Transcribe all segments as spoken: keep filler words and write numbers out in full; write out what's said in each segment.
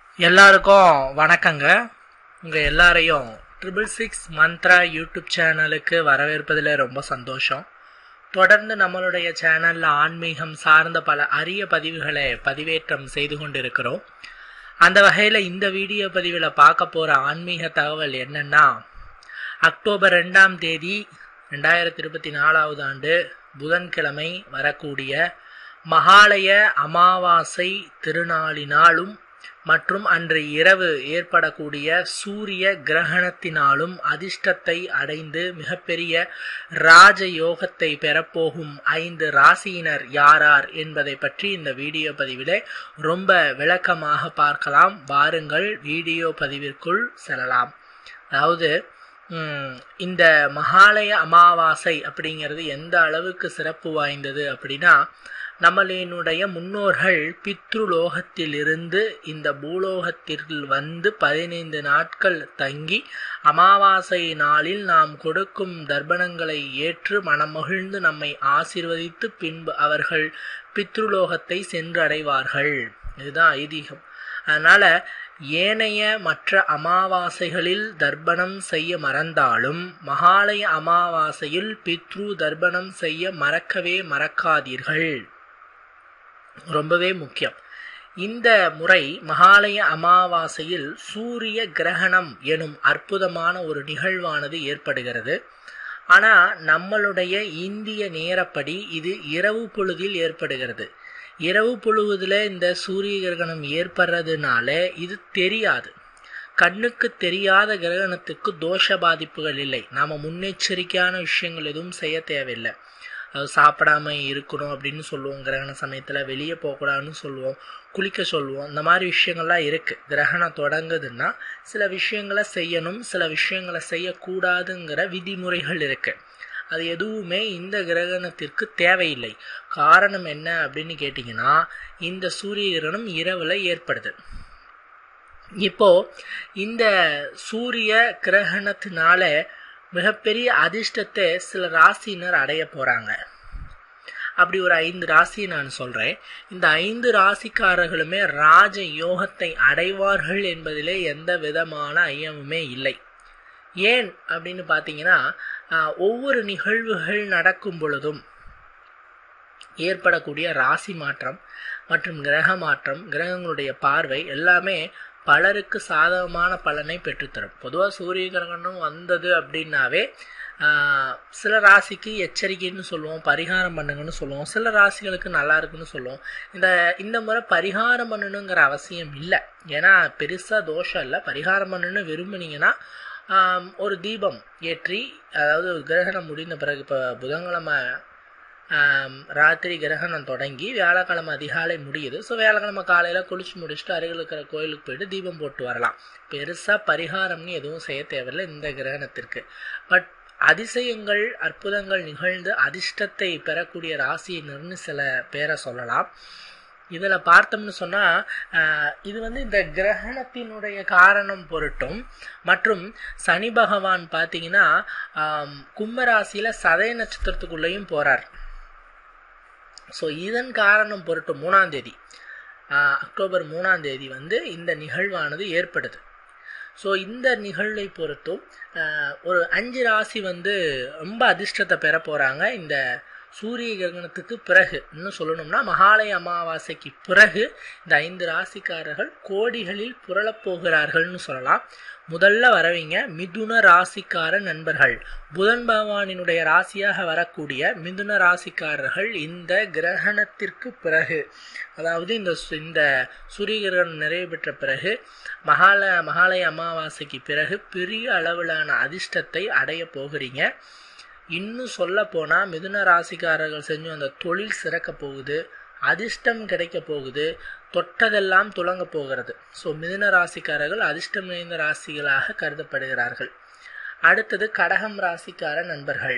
எல்லாருக்கும் வணக்கங்க. உங்க எல்லாரையும் ட்ரிபிள் சிக்ஸ் மந்த்ரா யூடியூப் சேனலுக்கு வரவேற்பதில் ரொம்ப சந்தோஷம். தொடர்ந்து நம்மளுடைய சேனல்ல ஆன்மீகம் சார்ந்த பல அரிய பதிவுகளை பதிவேற்றம் செய்து கொண்டிருக்கிறோம். அந்த வகையில் இந்த வீடியோ பதிவில் பார்க்க போற ஆன்மீக தகவல் என்னன்னா, அக்டோபர் ரெண்டாம் தேதி ரெண்டாயிரத்தி இருபத்தி நாலாவது ஆண்டு புதன்கிழமை வரக்கூடிய மகாலய அமாவாசை திருநாளினாலும் மற்றும் அன்று இரவு ஏற்படக்கூடிய சூரிய கிரகணத்தினாலும் அதிர்ஷ்டத்தை அடைந்து மிகப்பெரிய ராஜயோகத்தை பெறப்போகும் ஐந்து ராசியினர் யாரார் என்பதை பற்றி இந்த வீடியோ பதிவிலே ரொம்ப விளக்கமாக பார்க்கலாம். வாருங்கள் வீடியோ பதிவிற்குள் செல்லலாம். அதாவது இந்த மகாலய அமாவாசை அப்படிங்கிறது எந்த அளவுக்கு சிறப்பு வாய்ந்தது அப்படின்னா, நம்மளினுடைய முன்னோர்கள் பித்ருலோகத்தில் இருந்து இந்த பூலோகத்திற்கு வந்து பதினைந்து நாட்கள் தங்கி அமாவாசை நாளில் நாம் கொடுக்கும் தர்ப்பணங்களை ஏற்று மனமகிழ்ந்து நம்மை ஆசீர்வதித்து பின்பு அவர்கள் பித்ருலோகத்தை சென்று அடைவார்கள். இதுதான் ஐதீகம். அதனால ஏனைய மற்ற அமாவாசைகளில் தர்ப்பணம் செய்ய மறந்தாலும் மகாலய அமாவாசையில் பித்ரு தர்ப்பணம் செய்ய மறக்கவே மறக்காதீர்கள். ரொம்பவே முக்கியம். இந்த முறை மகாலய அமாவாசையில் சூரிய கிரகணம் எனும் அற்புதமான ஒரு நிகழ்வானது ஏற்படுகிறது. ஆனா நம்மளுடைய இந்திய நேரப்படி இது இரவு பொழுதில் ஏற்படுகிறது. இரவு பொழுதுல இந்த சூரிய கிரகணம் ஏற்படுறதுனால இது தெரியாது. கண்ணுக்கு தெரியாத கிரகணத்துக்கு தோஷ பாதிப்புகள் இல்லை. நாம முன்னெச்சரிக்கையான விஷயங்கள் எதுவும் செய்ய தேவையில்லை. அது சாப்பிடாம இருக்கணும் அப்படின்னு சொல்லுவோம். கிரகண சமயத்துல வெளியே போகக்கூடாதுன்னு சொல்லுவோம், குளிக்க சொல்லுவோம். இந்த மாதிரி விஷயங்கள்லாம் இருக்கு. கிரகணம் தொடங்குதுன்னா சில விஷயங்களை செய்யணும், சில விஷயங்களை செய்யக்கூடாதுங்கிற விதிமுறைகள் இருக்கு. அது எதுவுமே இந்த கிரகணத்திற்கு தேவையில்லை. காரணம் என்ன அப்படின்னு கேட்டீங்கன்னா, இந்த சூரிய கிரகணம் இரவுல ஏற்படுது. இப்போ இந்த சூரிய கிரகணத்தினால மிகப்பெரிய அதிர்ஷ்டத்தை சில ராசியினர் அடைய போறாங்க. அப்படி ஒரு ஐந்து ராசியை நான் சொல்றேன். இந்த ஐந்து ராசிக்காரர்களுமே ராஜ யோகத்தை அடைவார்கள் என்பதிலே எந்த விதமான ஐயமுமே இல்லை. ஏன் அப்படின்னு பாத்தீங்கன்னா, ஒவ்வொரு நிகழ்வுகள் நடக்கும் பொழுதும் ஏற்படக்கூடிய ராசி மாற்றம் மற்றும் கிரக மாற்றம், கிரகங்களுடைய பார்வை எல்லாமே பலருக்கு சாதகமான பலனை பெற்றுத்தரும். பொதுவாக சூரிய கிரகணம் வந்தது அப்படின்னாவே சில ராசிக்கு எச்சரிக்கைன்னு சொல்லுவோம், பரிகாரம் பண்ணுங்கன்னு சொல்லுவோம். சில ராசிகளுக்கு நல்லா இருக்குன்னு சொல்லுவோம். இந்த இந்த முறை பரிகாரம் பண்ணணுங்கிற அவசியம் இல்லை. ஏன்னா பெருசாக தோஷம் இல்லை. பரிகாரம் பண்ணணும்னு விரும்புனீங்கன்னா ஒரு தீபம் ஏற்றி, அதாவது கிரகணம் முடிந்த பிறகு இப்போ புதன்கிழமை ராத்திரி கிரகணம் தொடங்கி வியாழக்கிழமை அதிகாலை முடியுது. ஸோ வியாழக்கிழமை காலையில் குளிச்சு முடிச்சுட்டு அருகில் இருக்கிற கோயிலுக்கு போயிட்டு தீபம் போட்டு வரலாம். பெருசாக பரிகாரம்னு எதுவும் செய்ய தேவையில்லை இந்த கிரகணத்திற்கு. பட் அதிசயங்கள் அற்புதங்கள் நிகழ்ந்து அதிர்ஷ்டத்தை பெறக்கூடிய ராசியினர்னு சில பேரை சொல்லலாம். இதில் பார்த்தோம்னு சொன்னால், இது வந்து இந்த கிரகணத்தினுடைய காரணம் பொருட்டும் மற்றும் சனி பகவான் பார்த்தீங்கன்னா கும்பராசியில் சதய நட்சத்திரத்துக்குள்ளேயும் போகிறார். ஸோ இதன் காரணம் பொருட்டு மூணாம் தேதி அக்டோபர் மூணாம் தேதி வந்து இந்த நிகழ்வானது ஏற்படுது. ஸோ இந்த நிகழ்வை பொறுத்தும் ஒரு அஞ்சு ராசி வந்து ரொம்ப அதிர்ஷ்டத்தை பெற போகிறாங்க. இந்த சூரிய கிரகணத்துக்கு பிறகு, இன்னும் சொல்லணும்னா மகாலய அமாவாசைக்கு பிறகு இந்த ஐந்து ராசிக்காரர்கள் கோடிகளில் புரளப் போகிறார்கள்னு சொல்லலாம். முதல்ல வரவங்க மிதுன ராசிக்கார நண்பர்கள். புதன் பகவானினுடைய ராசியாக வரக்கூடிய மிதுன ராசிக்காரர்கள் இந்த கிரகணத்திற்கு பிறகு, அதாவது இந்த இந்த சூரிய கிரகணம் நிறைவு பெற்ற பிறகு மகால மகாலய அமாவாசைக்கு பிறகு பெரிய அளவிலான அதிர்ஷ்டத்தை அடைய போகிறீங்க. இன்னும் சொல்ல போனா மிதுன ராசிக்காரர்கள் செஞ்சு அந்த தொழில் சிறக்க போகுது, அதிர்ஷ்டம் கிடைக்க போகுது, தொட்டதெல்லாம் துலங்க போகிறது. ஸோ மிதுன ராசிக்காரர்கள் அதிர்ஷ்டம் நிறைந்த ராசிகளாக கருதப்படுகிறார்கள். அடுத்தது கடகம் ராசிக்கார நண்பர்கள்.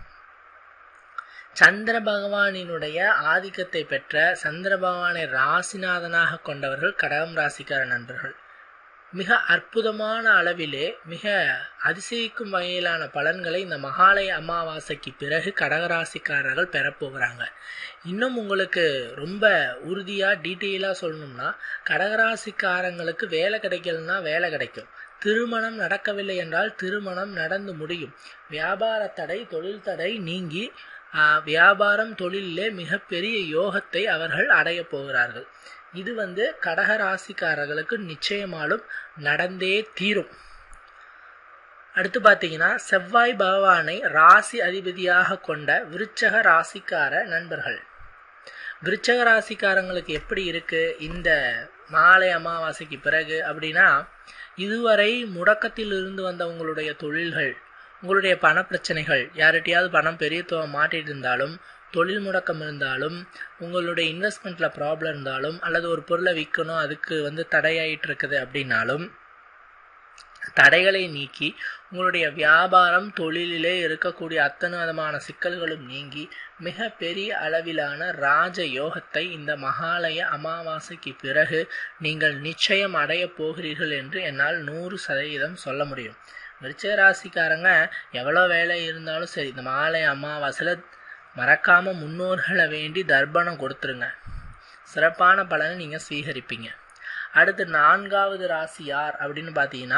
சந்திர பகவானினுடைய ஆதிக்கத்தை பெற்ற சந்திர பகவானை ராசிநாதனாக கொண்டவர்கள் கடகம் ராசிக்கார நண்பர்கள். மிக அற்புதமான அளவிலே மிக அதிசயிக்கும் வகையிலான பலன்களை இந்த மகாலய அமாவாசைக்கு பிறகு கடகராசிக்காரர்கள் பெறப்போகிறாங்க. இன்னும் உங்களுக்கு ரொம்ப உறுதியாக டீட்டெயிலாக சொல்லணும்னா, கடகராசிக்காரங்களுக்கு வேலை கிடைக்கலன்னா வேலை கிடைக்கும், திருமணம் நடக்கவில்லை என்றால் திருமணம் நடந்து முடியும், வியாபார தடை தொழில் தடை நீங்கி வியாபாரம் தொழிலே மிகப்பெரிய யோகத்தை அவர்கள் அடைய போகிறார்கள். இது வந்து கடகராசிக்காரர்களுக்கு நிச்சயமாலும் நடந்தே தீரும். அடுத்து பார்த்தீங்கன்னா, செவ்வாய் பகவானை ராசி அதிபதியாக கொண்ட விருச்சக ராசிக்கார நண்பர்கள். விருச்சக ராசிக்காரங்களுக்கு எப்படி இருக்கு இந்த மாலை அமாவாசைக்கு பிறகு அப்படின்னா, இதுவரை முடக்கத்தில் இருந்து வந்த உங்களுடைய தொழில்கள், உங்களுடைய பண பிரச்சனைகள், யார்கிட்டையாவது பணம் பெரிய தொகை மாட்டிட்டு இருந்தாலும், தொழில் முடக்கம் இருந்தாலும், உங்களுடைய இன்வெஸ்ட்மெண்ட்டில் ப்ராப்ளம் இருந்தாலும், அல்லது ஒரு பொருளை விற்கணும் அதுக்கு வந்து தடையாயிட்டு இருக்குது அப்படின்னாலும், தடைகளை நீக்கி உங்களுடைய வியாபாரம் தொழிலிலே இருக்கக்கூடிய அத்தனை விதமான சிக்கல்களும் நீங்கி மிக பெரிய அளவிலான ராஜ யோகத்தை இந்த மகாலய அமாவாசைக்கு பிறகு நீங்கள் நிச்சயம் அடைய போகிறீர்கள் என்று என்னால் நூறு சதவீதம் சொல்ல முடியும். விருச்சிக ராசிக்காரங்க எவ்வளோ வேலை இருந்தாலும் சரி, இந்த மகாலய அமாவாசையில் மறக்காமல் முன்னோர்களை வேண்டி தர்ப்பணம் கொடுத்துருங்க, சிறப்பான பலனை நீங்கள் ஸ்வீகரிப்பீங்க. அடுத்து நான்காவது ராசி யார் அப்படின்னு பார்த்தீங்கன்னா,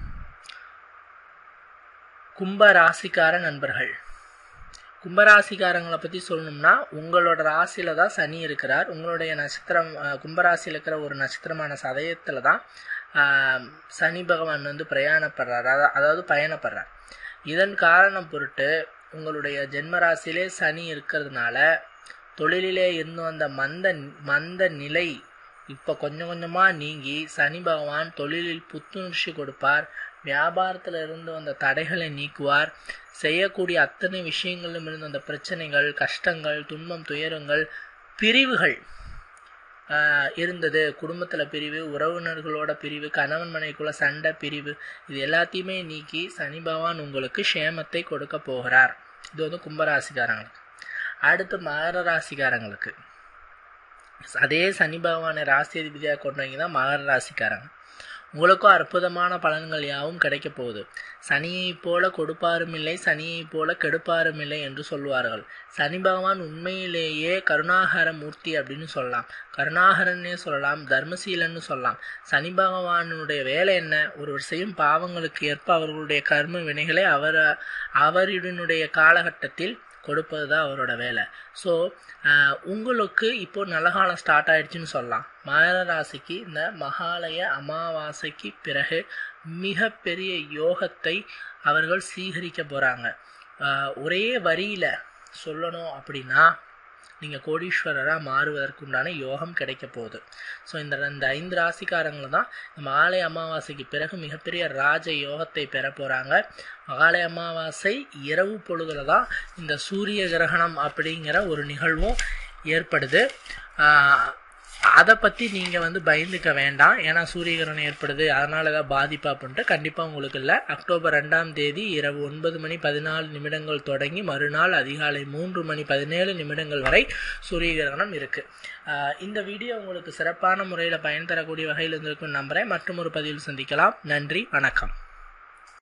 கும்ப ராசிக்கார நண்பர்கள். கும்பராசிக்காரங்களை பற்றி சொல்லணும்னா, உங்களோட ராசியில் தான் சனி இருக்கிறார். உங்களுடைய நட்சத்திரம் கும்பராசியில் இருக்கிற ஒரு நட்சத்திரமான சதயத்தில் தான் சனி பகவான் வந்து பிரயாணப்படுறார், அதாவது பயணப்படுறார். இதன் காரணம் பொருட்டு உங்களுடைய ஜென்மராசியிலே சனி இருக்கிறதுனால தொழிலிலே இருந்து வந்த மந்த மந்த நிலை இப்போ கொஞ்சம் கொஞ்சமாக நீங்கி சனி பகவான் தொழிலில் புத்துணர்ச்சி கொடுப்பார், வியாபாரத்தில் இருந்து வந்த தடைகளை நீக்குவார், செய்யக்கூடிய அத்தனை விஷயங்களிலும் இருந்து அந்த பிரச்சனைகள், கஷ்டங்கள், துன்பம், துயரங்கள், பிரிவுகள் இருந்தது, குடும்பத்தில் பிரிவு, உறவினர்களோட பிரிவு, கணவன் மனைவிக்குள்ள சண்டை, பிரிவு, இது எல்லாத்தையுமே நீக்கி சனி பகவான் உங்களுக்கு க்ஷேமத்தை கொடுக்க போகிறார். இது வந்து கும்பராசிக்காரங்களுக்கு. அடுத்து மகர ராசிக்காரங்களுக்கு அதே சனி பகவானை ராசி அதிபதியாக கொண்டவங்க தான் மகர ராசிக்காரங்க. உங்களுக்கும் அற்புதமான பலன்கள் யாவும் கிடைக்க போகுது. சனியை போல கொடுப்பாரும் இல்லை, சனியை போல கெடுப்பாரும் இல்லை என்று சொல்லுவார்கள். சனி பகவான் உண்மையிலேயே கருணாகர மூர்த்தி அப்படின்னு சொல்லலாம், கருணாகரன்னே சொல்லலாம், தர்மசீலன்னு சொல்லலாம். சனி பகவானுடைய வேலை என்ன? ஒருவர் செய்யும் பாவங்களுக்கு ஏற்ப அவர்களுடைய கர்ம வினைகளை அவர் அவருடைய காலகட்டத்தில் கொடுப்பது தான் அவரோட வேலை. ஸோ உங்களுக்கு இப்போது நல்ல காலம் ஸ்டார்ட் ஆகிடுச்சின்னு சொல்லலாம். மகர ராசிக்கு இந்த மகாலய அமாவாசைக்கு பிறகு மிகப்பெரிய யோகத்தை அவர்கள் சீகரிக்க போகிறாங்க. ஒரே வரியில் சொல்லணும் அப்படின்னா, நீங்கள் கோடீஸ்வரராக மாறுவதற்குண்டான யோகம் கிடைக்க போகுது. ஸோ இந்த இந்த ஐந்து ராசிக்காரங்களும் தான் இந்த மகாலய அமாவாசைக்கு பிறகு மிகப்பெரிய ராஜ யோகத்தை பெற போகிறாங்க. மகாலய அமாவாசை இரவு பொழுதுல தான் இந்த சூரிய கிரகணம் அப்படிங்கிற ஒரு நிகழ்வும் ஏற்படுது. அதை பற்றி நீங்கள் வந்து பயந்துக்க வேண்டாம், ஏன்னா சூரிய கிரகணம் ஏற்படுது அதனால தான் பாதிப்பா அப்படின்ட்டு கண்டிப்பாக உங்களுக்கு இல்லை. அக்டோபர் ரெண்டாம் தேதி இரவு ஒன்பது மணி பதினாலு நிமிடங்கள் தொடங்கி மறுநாள் அதிகாலை மூன்று மணி பதினேழு நிமிடங்கள் வரை சூரிய கிரகணம் இருக்குது. இந்த வீடியோ உங்களுக்கு சிறப்பான முறையில் பயன் தரக்கூடிய வகையில் இருந்திருக்கும் நம்புகிறேன். மற்றும் ஒரு பதிவில் சந்திக்கலாம். நன்றி, வணக்கம்.